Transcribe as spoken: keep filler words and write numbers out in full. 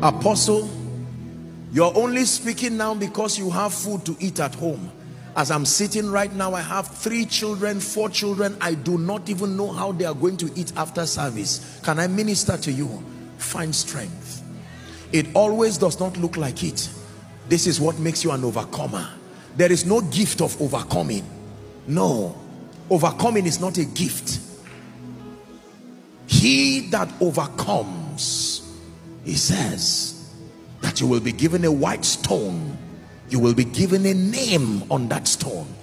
Apostle, you're only speaking now because you have food to eat at home. As I'm sitting right now, I have three children, four children. I do not even know how they are going to eat after service. Can I minister to you? Find strength. It always does not look like it. This is what makes you an overcomer. There is no gift of overcoming. No, overcoming is not a gift. He that overcomes, he says that you will be given a white stone. You will be given a name on that stone.